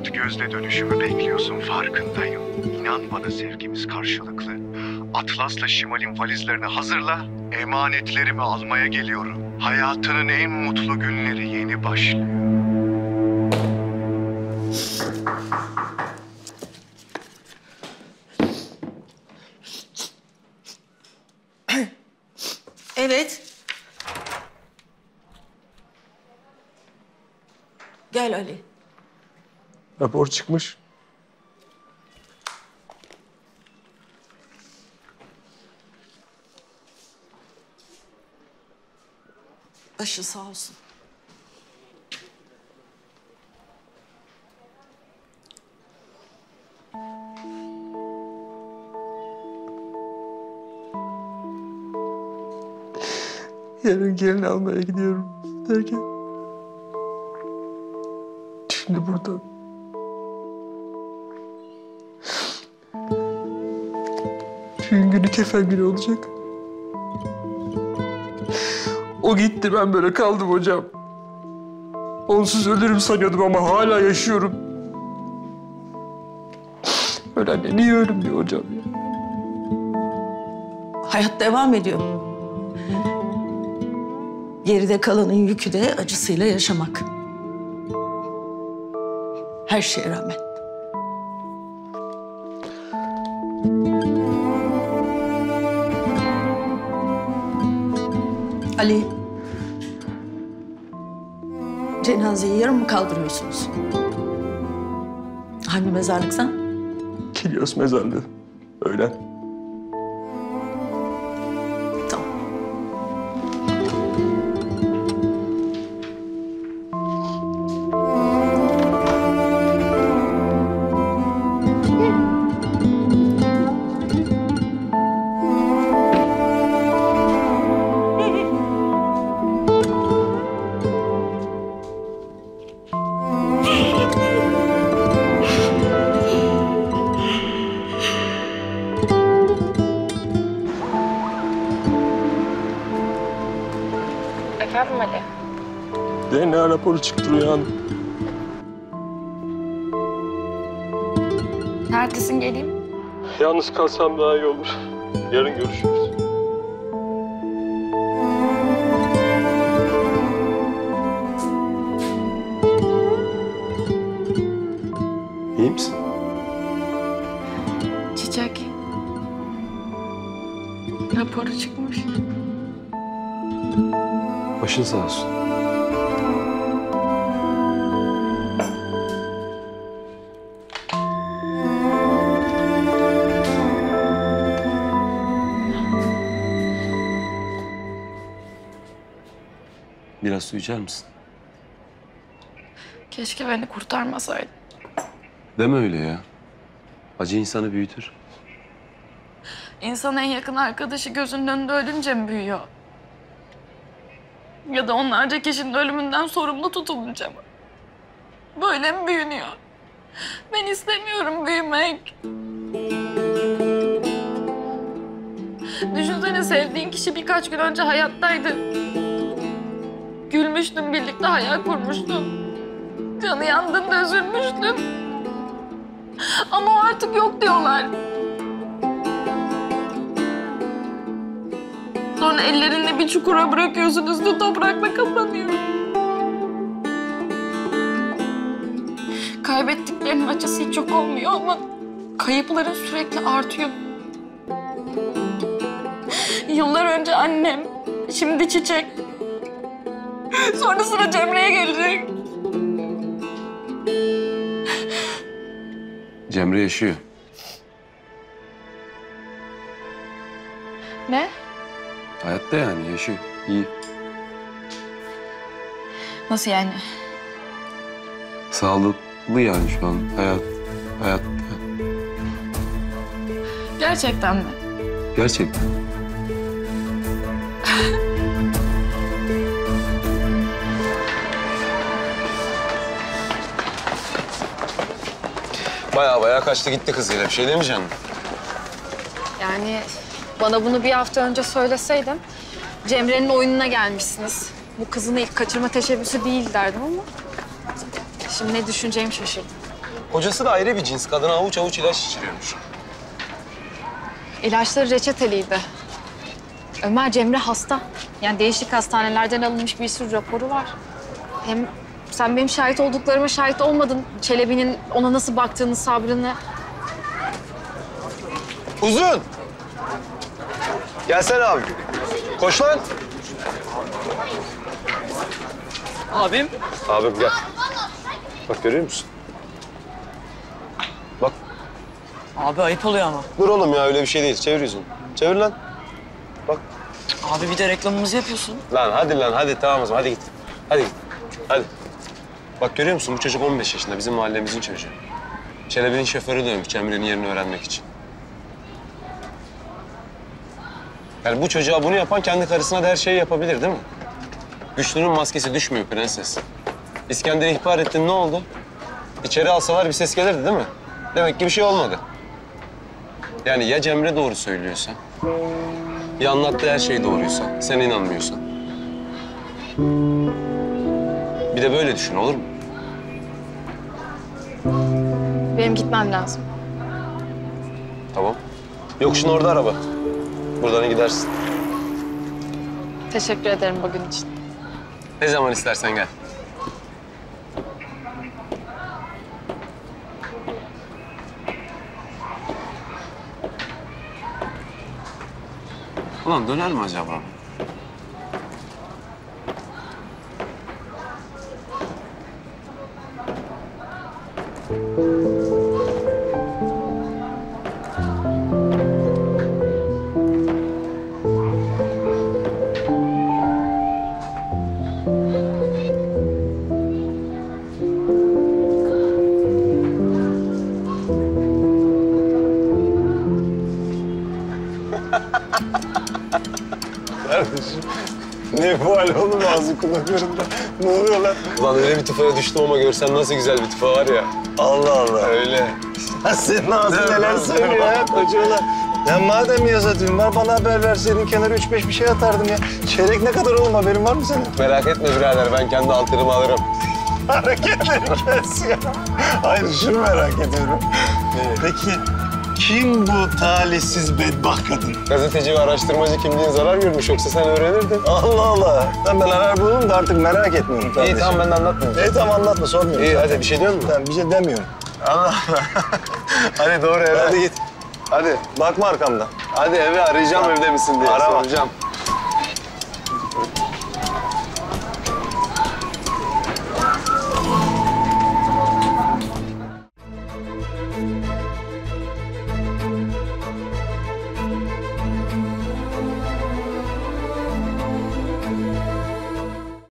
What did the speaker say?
dört gözle dönüşümü bekliyorsun, farkındayım. İnan bana, sevgimiz karşılıklı. Atlas'la Şimal'in valizlerini hazırla. Emanetlerimi almaya geliyorum. Hayatının en mutlu günleri yeni başlıyor. Evet. Gel Ali. Rapor çıkmış. Başı sağ olsun. Yarın gelin almaya gidiyorum derken... Şimdi burada. Düğün günü, kefen günü olacak. O gitti, ben böyle kaldım hocam. Onsuz ölürüm sanıyordum ama hala yaşıyorum. Öyle anne, niye ölüm diyor hocam ya. Hayat devam ediyor. Geride kalanın yükü de acısıyla yaşamak. Her şeye rağmen. Ali, cenazeyi yarın mı kaldırıyorsunuz? Hangi mezarlıksan? Kilyos mezarlığı. Öğlen. Tamam. Efendim Ali? DNA raporu çıktı Rüya Hanım. Neredesin, geleyim? Yalnız kalsam daha iyi olur. Yarın görüşürüz. İyi misin? Çiçek. Raporu çıkmış. Başın sağ olsun. Biraz su içer misin? Keşke beni kurtarmasaydın. Deme öyle ya. Acı insanı büyütür. İnsan en yakın arkadaşı gözünün önünde ölünce mi büyüyor? Ya da onlarca kişinin ölümünden sorumlu tutulunca mı? Böyle mi büyünüyor? Ben istemiyorum büyümek. Düşünsene, sevdiğin kişi birkaç gün önce hayattaydı. Gülmüştüm, birlikte hayal kurmuştum. Canı yandığında üzülmüştüm. Ama o artık yok diyorlar. Sonra ellerinle bir çukura bırakıyorsun, üstü toprakla kapanıyor. Kaybettiklerinin acısı hiç yok olmuyor ama kayıpların sürekli artıyor. Yıllar önce annem, şimdi Çiçek. Sonra sıra Cemre'ye gelecek. Cemre yaşıyor. Ne? Hayatta yani, yaşıyor. İyi. Nasıl yani? Sağlıklı yani şu an. Hayatta. Gerçekten mi? Gerçekten. Baya kaçtı gitti kız yine. Bir şey demeyeceksin. Yani bana bunu bir hafta önce söyleseydin, Cemre'nin oyununa gelmişsiniz. Bu kızın ilk kaçırma teşebbüsü değil derdim ama şimdi ne düşüneceğimi şaşırdım. Kocası da ayrı bir cins. Kadına avuç avuç ilaç içiriyormuş. İlaçları reçeteliydi. Ömer, Cemre hasta. Yani değişik hastanelerden alınmış bir sürü raporu var. Hem sen benim şahit olduklarıma şahit olmadın. Çelebi'nin ona nasıl baktığını, sabrını. Uzun! Gelsene abi. Koş lan. Abim. Abim gel. Bak görüyor musun? Bak. Abi ayıp oluyor ama. Dur oğlum ya öyle bir şey değil. Çevir yüzünü. Çevir lan. Bak. Abi bir de reklamımızı yapıyorsun. Lan hadi tamam o zaman hadi git. Hadi git. Hadi. Bak görüyor musun bu çocuk 15 yaşında bizim mahallemizin çocuğu. Çelebi'nin şoförü dövmüş Cemre'nin yerini öğrenmek için. Yani bu çocuğa bunu yapan kendi karısına da her şeyi yapabilir değil mi? Güçlünün maskesi düşmüyor prenses. İskender'i ihbar ettin ne oldu? İçeri alsalar bir ses gelirdi değil mi? Demek ki bir şey olmadı. Yani ya Cemre doğru söylüyorsa, ya anlattığı her şey doğruysa, sen inanmıyorsan. Bir de böyle düşün olur mu? Benim gitmem lazım. Tamam. Yokuşun orada araba. Buradan gidersin. Teşekkür ederim bugün için. Ne zaman istersen gel. Ulan döner mi acaba? Kardeşim, ne bu hal oğlum ağzı kullanıyorum da. Ne oluyor lan? Ulan öyle bir tıfaya düştüm ama görsen nasıl güzel bir tıfa var ya. Allah Allah. Öyle. Ya senin ağzın neler söylüyor ya kocaoğlan. Ya madem yaz atayım var bana haber verseydin kenara 3-5 bir şey atardım ya. Çeyrek ne kadar oğlum haberin var mı senin? Merak etme birader ben kendi altınımı alırım. Hareketleri kes ya. Hayır şunu merak ediyorum. Peki kim bu talihsiz bedbaht kadın? Gazeteci ve araştırmacı kimliğin zarar görmüş yoksa sen öğrenirdin. Allah Allah. Ben arar bulurum da artık merak etmiyorum kardeşim. İyi tamam ben de anlatmayayım. İyi tamam anlatma sormuyorum. İyi zaten. hadi bir şey diyor musun? Ben bir şey demiyorum. Allah Allah. Hadi doğru eve. Hadi git. Hadi. Bakma arkamdan. Hadi eve arayacağım evde misin diye Arama. soracağım.